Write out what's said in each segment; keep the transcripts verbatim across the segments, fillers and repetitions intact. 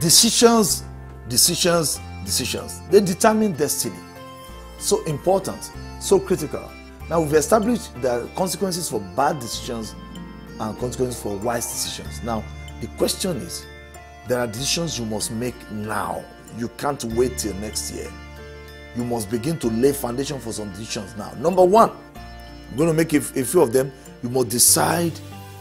decisions, decisions, decisions, they determine destiny. So important, so critical. Now we've established the consequences for bad decisions and consequences for wise decisions. Now the question is, there are decisions you must make now. You can't wait till next year. You must begin to lay foundation for some decisions now. Number one, I'm going to make a, a few of them. You must decide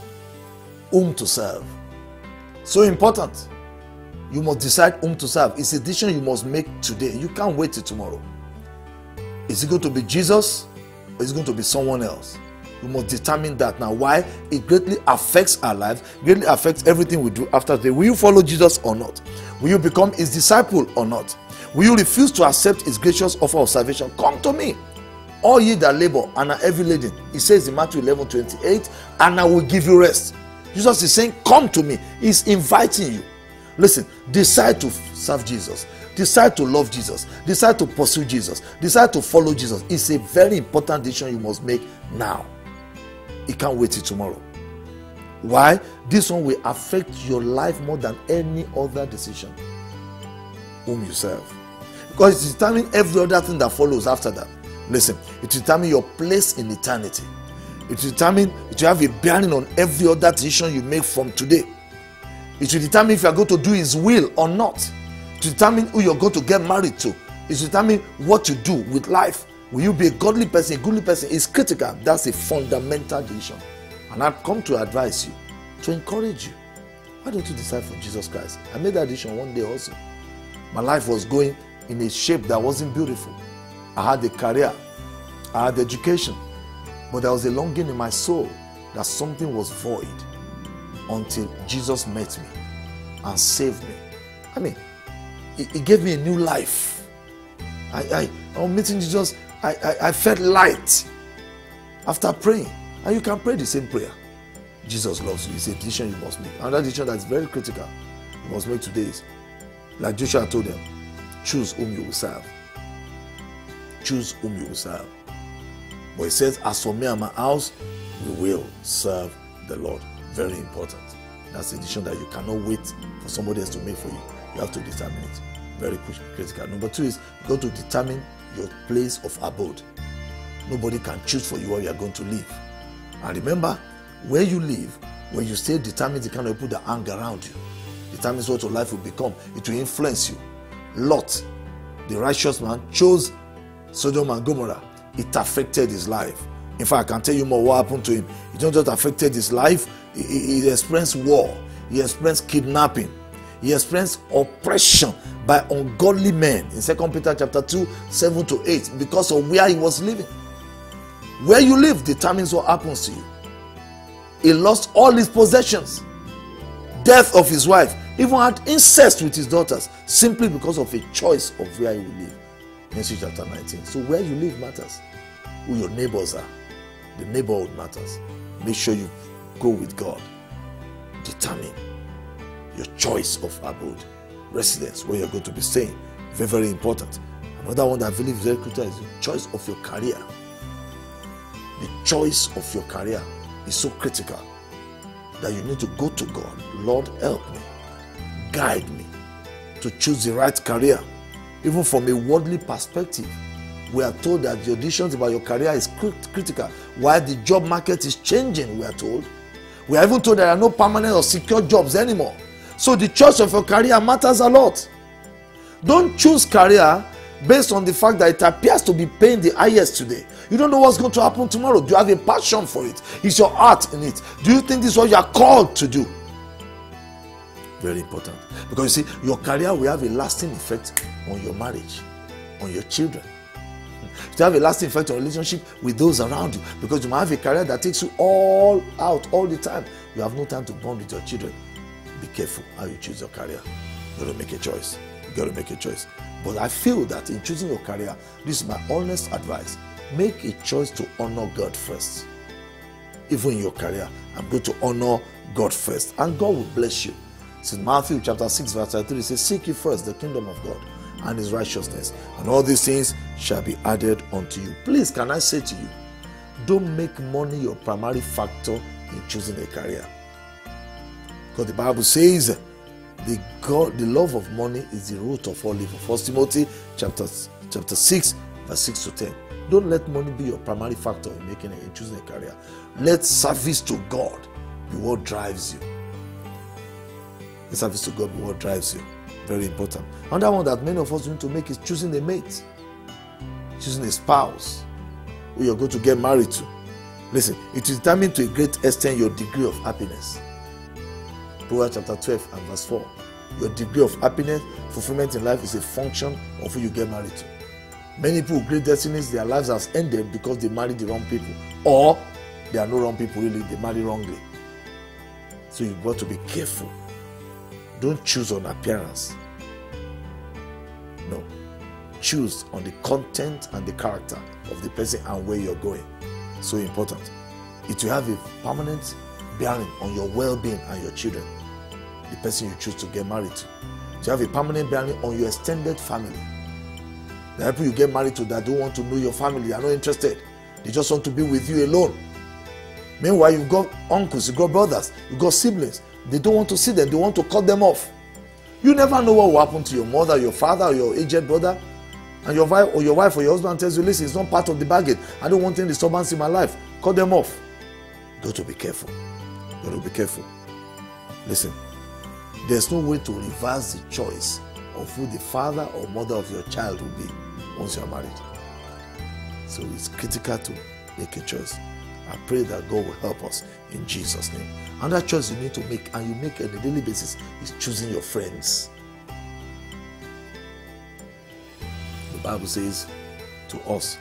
whom to serve. So important. You must decide whom to serve. It's a decision you must make today. You can't wait till tomorrow. Is it going to be Jesus or is it going to be someone else? You must determine that now. Why? It greatly affects our lives, greatly affects everything we do after today. Will you follow Jesus or not? Will you become his disciple or not? Will you refuse to accept his gracious offer of salvation? Come to me, all ye that labor and are heavy laden. He says in Matthew eleven twenty-eight, and I will give you rest. Jesus is saying, come to me. He's inviting you. Listen, decide to serve Jesus. Decide to love Jesus. Decide to pursue Jesus. Decide to follow Jesus. It's a very important decision you must make now. You can't wait till tomorrow. Why? This one will affect your life more than any other decision. Whom you serve. Because it determines every other thing that follows after that. Listen, it will determine your place in eternity. It will determine, it will have a bearing on every other decision you make from today. It will determine if you are going to do his will or not. It will determine who you're going to get married to. It will determine what you do with life. Will you be a godly person, a goodly person? It's critical. That's a fundamental decision. And I've come to advise you, to encourage you. Why don't you decide for Jesus Christ? I made that decision one day also. My life was going in a shape that wasn't beautiful. I had a career. I had education. But there was a longing in my soul that something was void until Jesus met me and saved me. I mean, he, he gave me a new life. I, I, on meeting Jesus, I, I, I felt light after praying. And you can pray the same prayer. Jesus loves you. It's a decision you must make. Another decision that's very critical you must make today is, like Joshua told them, choose whom you will serve. Choose whom you will serve. But it says, as for me and my house, we will serve the Lord. Very important. That's a decision that you cannot wait for somebody else to make for you. You have to determine it. Very critical. Number two is, you got to determine your place of abode. Nobody can choose for you where you are going to live. And remember, where you live, when you stay, determines the kind of people that hang around you. Determines what your life will become. It will influence you. Lot, the righteous man, chose Sodom and Gomorrah. It affected his life. In fact, I can tell you more what happened to him. It not just affected his life, he, he, he experienced war. He experienced kidnapping. He experienced oppression by ungodly men in Second Peter chapter two, seven to eight, because of where he was living. Where you live determines what happens to you. He lost all his possessions. Death of his wife. Even had incest with his daughters, simply because of a choice of where he will live. Genesis chapter nineteen. So where you live matters. Who your neighbors are. The neighborhood matters. Make sure you go with God. Determine your choice of abode, residence, where you're going to be staying. Very, very important. Another one that I believe is very critical is the choice of your career. The choice of your career is so critical that you need to go to God. Lord, help me. Guide me to choose the right career. Even from a worldly perspective, we are told that the decisions about your career is critical. While the job market is changing, we are told. We are even told there are no permanent or secure jobs anymore. So the choice of your career matters a lot. Don't choose career based on the fact that it appears to be paying the highest today. You don't know what's going to happen tomorrow. Do you have a passion for it? Is your heart in it? Do you think this is what you are called to do? Very important. Because you see, your career will have a lasting effect on your marriage, on your children. To have a lasting effect on relationship with those around you. Because you might have a career that takes you all out all the time. You have no time to bond with your children. Be careful how you choose your career. You got to make a choice. You got to make a choice. But I feel that in choosing your career, this is my honest advice. Make a choice to honor God first. Even in your career, I'm going to honor God first. And God will bless you. It's in Matthew chapter six verse thirty-three. It says, seek ye first the kingdom of God and his righteousness, and all these things shall be added unto you. Please, can I say to you, don't make money your primary factor in choosing a career. Because the Bible says, the God, the love of money is the root of all evil. First Timothy chapter, chapter six, verse six to ten. Don't let money be your primary factor in making a, in choosing a career. Let service to God be what drives you. Let service to God be what drives you. Very important. Another one that many of us need to make is choosing a mate, choosing a spouse who you're going to get married to. Listen, it is determined to a great extent your degree of happiness. Proverbs chapter twelve and verse four. Your degree of happiness, fulfillment in life is a function of who you get married to. Many people with great destinies, their lives has ended because they married the wrong people. Or there are no wrong people really, they marry wrongly. So you've got to be careful. Don't choose on appearance. No. Choose on the content and the character of the person and where you're going. So important. It will have a permanent bearing on your well-being and your children. The person you choose to get married to. To have a permanent bearing on your extended family. The people you get married to that don't want to know your family, they are not interested. They just want to be with you alone. Meanwhile, you've got uncles, you've got brothers, you've got siblings. They don't want to see them, they want to cut them off. You never know what will happen to your mother, your father, or your aged brother. And your wife or your wife or your husband tells you, listen, it's not part of the bargain. I don't want any disturbance in my life. Cut them off. You got to be careful. You got to be careful. Listen, there's no way to reverse the choice of who the father or mother of your child will be once you are married. So it's critical to make a choice. I pray that God will help us in Jesus' name. Another choice you need to make, and you make on a daily basis, is choosing your friends. The Bible says to us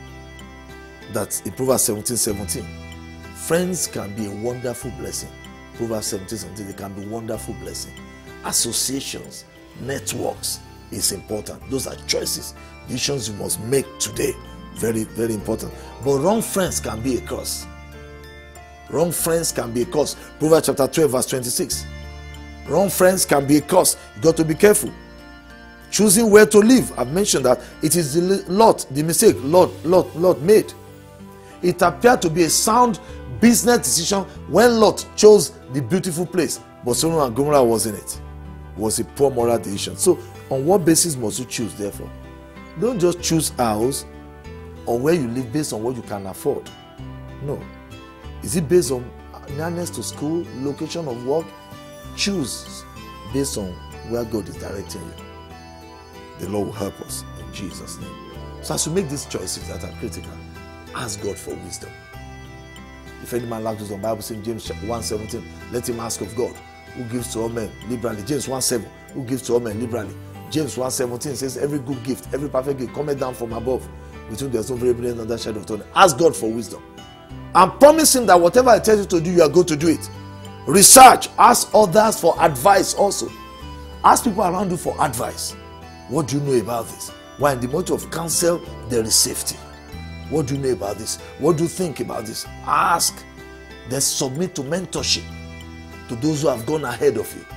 that in Proverbs seventeen seventeen, friends can be a wonderful blessing. Proverbs seventeen seventeen, they can be wonderful blessing. Associations, networks is important. Those are choices, decisions you must make today. Very, very important. But wrong friends can be a curse. Wrong friends can be a curse. Proverbs chapter twelve, verse twenty-six. Wrong friends can be a curse. You got to be careful. Choosing where to live. I've mentioned that it is the Lot, the mistake Lot, Lot, Lot made. It appeared to be a sound business decision when Lot chose the beautiful place, but Sodom and Gomorrah wasn't it. It was a poor moral decision. So, on what basis must you choose, therefore? Don't just choose a house or where you live based on what you can afford. No. Is it based on nearness to school, location of work? Choose based on where God is directing you. The Lord will help us in Jesus' name. So as you make these choices that are critical, ask God for wisdom. If any man lacks wisdom, the Bible says in James one seventeen, let him ask of God, who gives to all men liberally. James one seven, who gives to all men liberally. James one seventeen says, every good gift, every perfect gift cometh down from above, with whom there is no variable under shadow of turning. Ask God for wisdom. And promise him that whatever he tells you to do, you are going to do it. Research. Ask others for advice also. Ask people around you for advice. What do you know about this? Why, in the mode of counsel, there is safety. What do you know about this? What do you think about this? Ask. Then submit to mentorship to those who have gone ahead of you.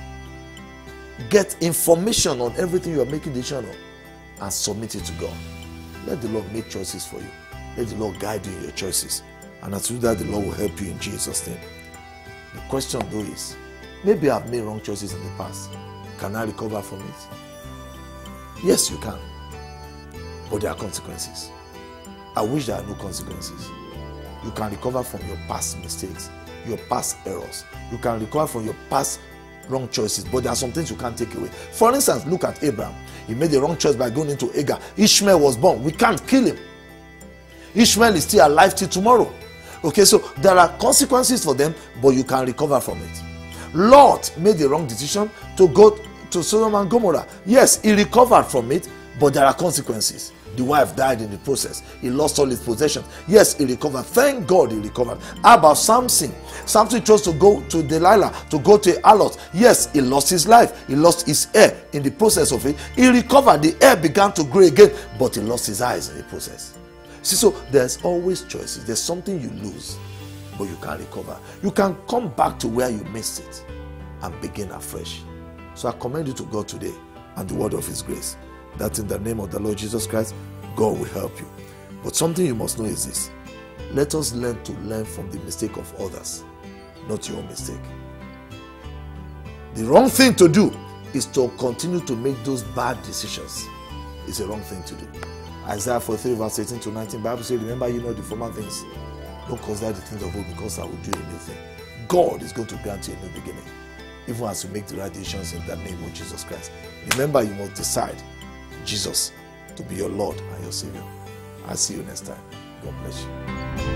Get information on everything you are making decision on and submit it to God. Let the Lord make choices for you. Let the Lord guide you in your choices. And as you do that, the Lord will help you in Jesus' name. The question though is, maybe I've made wrong choices in the past. Can I recover from it? Yes, you can. But there are consequences. I wish there are no consequences. You can recover from your past mistakes, your past errors. You can recover from your past wrong choices, but there are some things you can't take away. For instance, look at Abraham. He made the wrong choice by going into Hagar. Ishmael was born. We can't kill him. Ishmael is still alive till tomorrow. Okay, so there are consequences for them, but you can recover from it. Lot made the wrong decision to go to Sodom and Gomorrah. Yes, he recovered from it, but there are consequences. The wife died in the process. He lost all his possessions. Yes, he recovered. Thank God he recovered. How about Samson? Samson chose to go to Delilah, to go to Alot. Yes, he lost his life. He lost his hair in the process of it. He recovered. The hair began to grow again, but he lost his eyes in the process. See, so there's always choices. There's something you lose, but you can recover. You can come back to where you missed it and begin afresh. So I commend you to God today and the word of his grace, that in the name of the Lord Jesus Christ, God will help you. But something you must know is this: let us learn to learn from the mistake of others, not your own mistake. The wrong thing to do is to continue to make those bad decisions. It's a wrong thing to do. Isaiah forty-three verse eighteen to nineteen, Bible says, remember you know the former things. Don't consider the things of old, because I will do a new thing. God is going to grant you a new beginning, even as you make the right decisions in the name of Jesus Christ. Remember, you must decide Jesus to be your Lord and your Savior. I'll see you next time. God bless you.